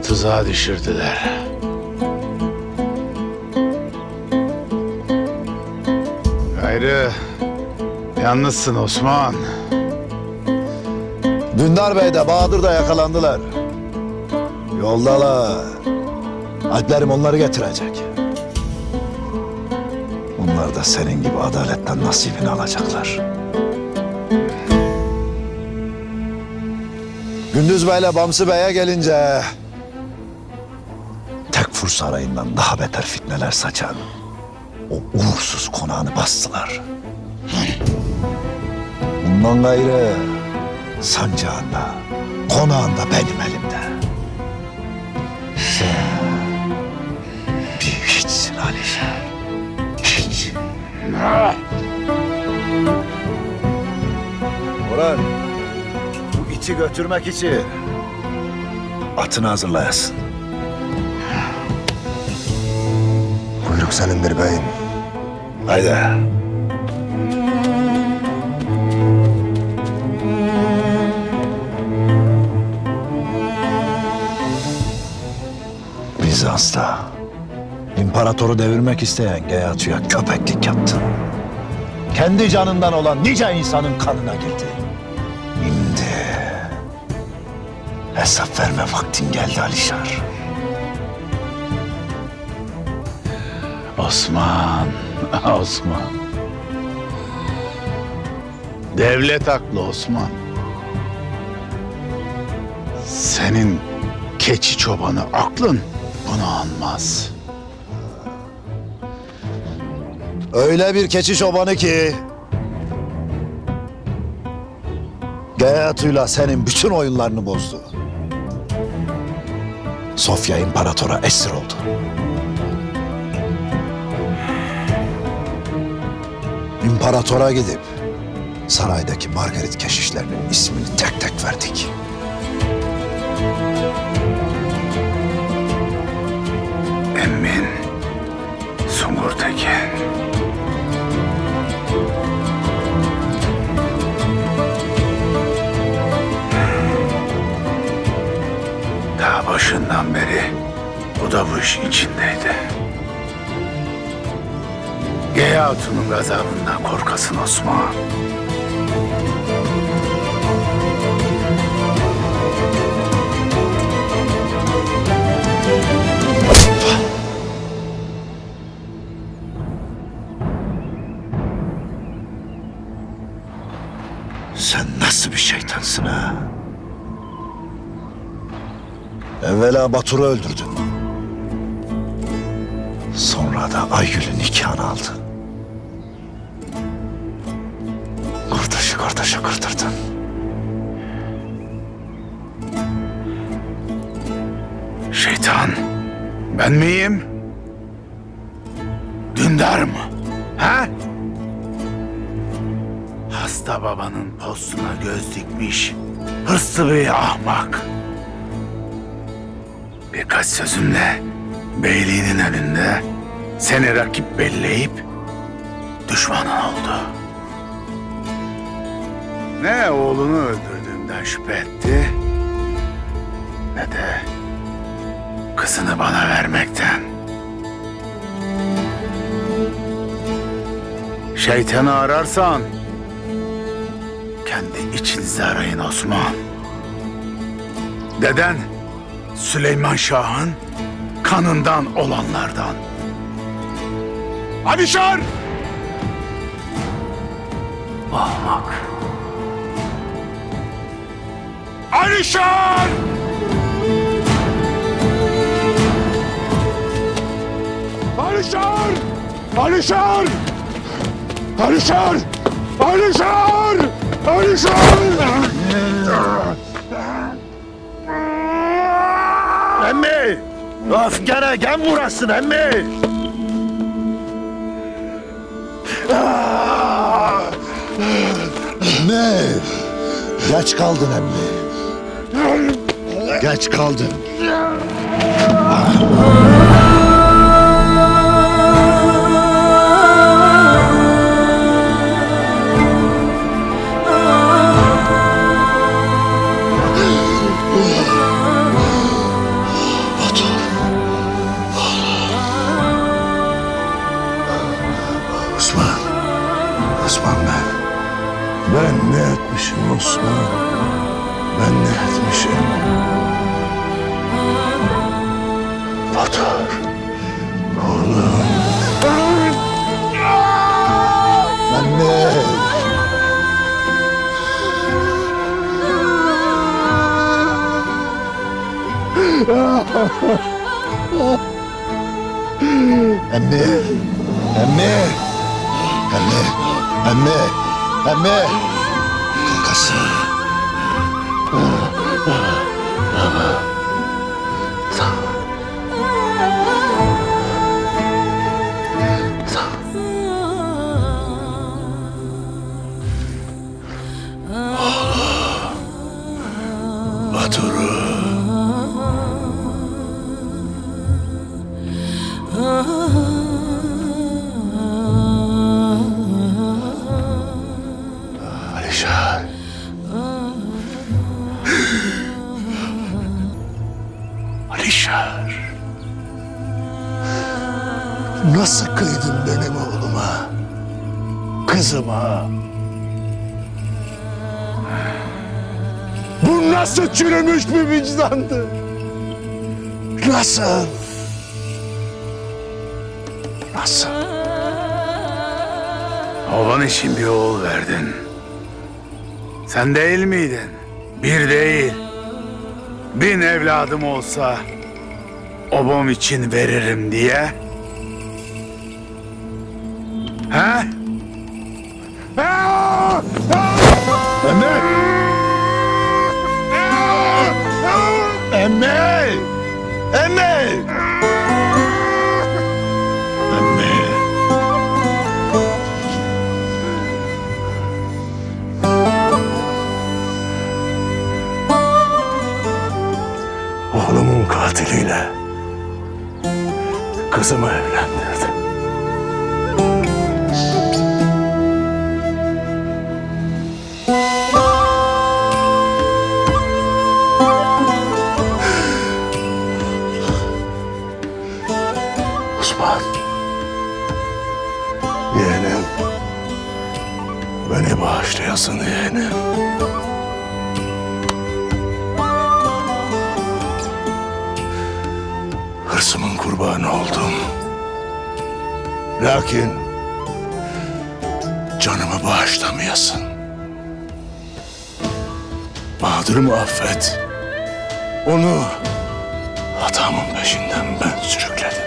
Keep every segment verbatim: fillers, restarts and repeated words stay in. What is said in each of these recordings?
tuzağa düşürdüler. Gayrı yalnızsın Osman. Dündar Bey de Bahadır da yakalandılar. Yoldalar. Alplerim onları getirecek. Onlar da senin gibi adaletten nasibini alacaklar. Gündüz Bey'le Bamsı Bey'e gelince Tekfur Sarayı'ndan daha beter fitneler saçan o uğursuz konağını bastılar. Bundan gayrı sancağında, konağında benim elimde. Sen bir hiçsin Alişer. Hiç. Orhan, bu iti götürmek için atını hazırlayasın. Buyruk senindir beyim. Haydi. Bizans'ta imparatoru devirmek isteyen Geyatü'ye köpeklik yaptı. Kendi canından olan nice insanın kanına girdi. Şimdi hesap verme vaktin geldi Alişar. Osman, Osman. Devlet haklı Osman. Senin keçi çobanı aklın bunu anmaz. Öyle bir keçi çobanı ki Geyatü'yle senin bütün oyunlarını bozdu. Sofya imparatora esir oldu. İmparatora gidip saraydaki Margaret keşişlerinin ismini tek tek verdik. Emmin Sungurtekin. Daha başından beri o da bu işin içindeydi. Geyatü'nün gazabından korkasın Osman. Sen nasıl bir şeytansın ha? Evvela Batur'u öldürdün. Sonra da Aygül'ün nikahını aldın. Kardeşi kardeşe kırdırdın. Şeytan, ben miyim? Dündar mı? Ha? Hasta babanın postuna göz dikmiş hırslı bir ahmak. Birkaç sözümle beyliğinin önünde seni rakip belleyip düşmanın oldu. Ne oğlunu öldürdüğümden şüphe etti, ne de kızını bana vermekten. Şeytanı ararsan kendi içinize arayın Osman. Deden Süleyman Şah'ın kanından olanlardan. Alişar! Ahmak. Alişar! Alişar! Alişar! Alişar! Alişar! Alişar! Emmi! Askere gem vurasın emmi! Ne? Geç kaldın emmi. Geç kaldın. etmişim Osman? Ben ne etmişim? Batur. Oğlum. Anne. Anne. Anne. Anne. Anne. Anne. Kalkasın. Batur'u. Alişar. Alişar. Nasıl kıydın benim oğluma? Kızıma? Bu nasıl çürümüş bir vicdandı? Nasıl? Nasıl? Oban için bir oğul verdin. Sen değil miydin? Bir değil. Bin evladım olsa obam için veririm diye. He? Anne! Anne! Anne! Anne! Oğlumun katiliyle kızımı evlendirdi. Osman, yeğenim, beni bağışlayasın yeğenim. Hırsımın kurbanı oldum. Lakin canımı bağışlamayasın. Bahadır'ımı affet. Onu hatamın peşinden ben sürükledim.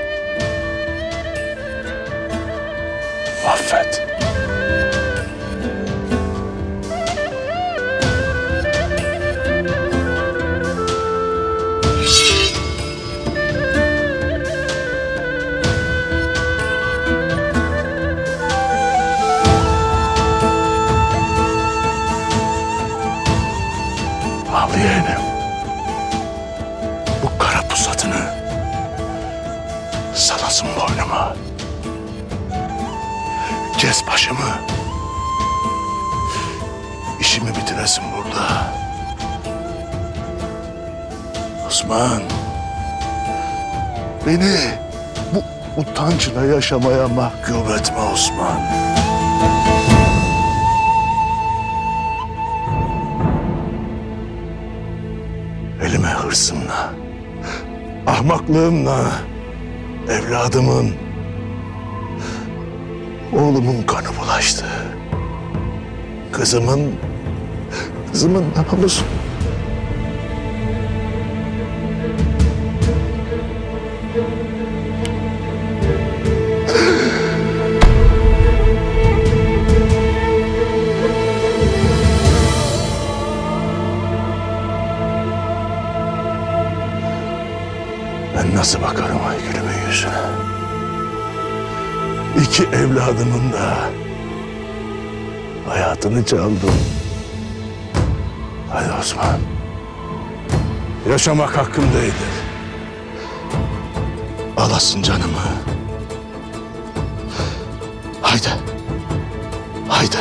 Affet. Al yeğenim. Bu kara pusatını salasın boynuma. Kes başımı. İşimi bitiresin burada. Osman. Beni bu utançla yaşamaya mahkum etme Osman. Elime hırsımla, ahmaklığımla evladımın, oğlumun kanı bulaştı. Kızımın, kızımın namusu. Ben nasıl bakarım Aygül'ümün yüzüne? İki evladımın da hayatını çaldım. Hadi Osman. Yaşamak hakkımdaydı. Alasın canımı. Haydi. Haydi.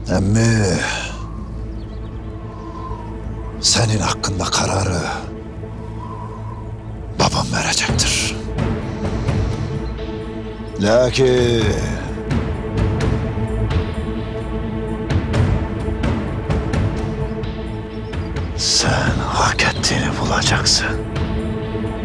Emmi, senin hakkında kararı babam verecektir. Lakin sen hak ettiğini bulacaksın.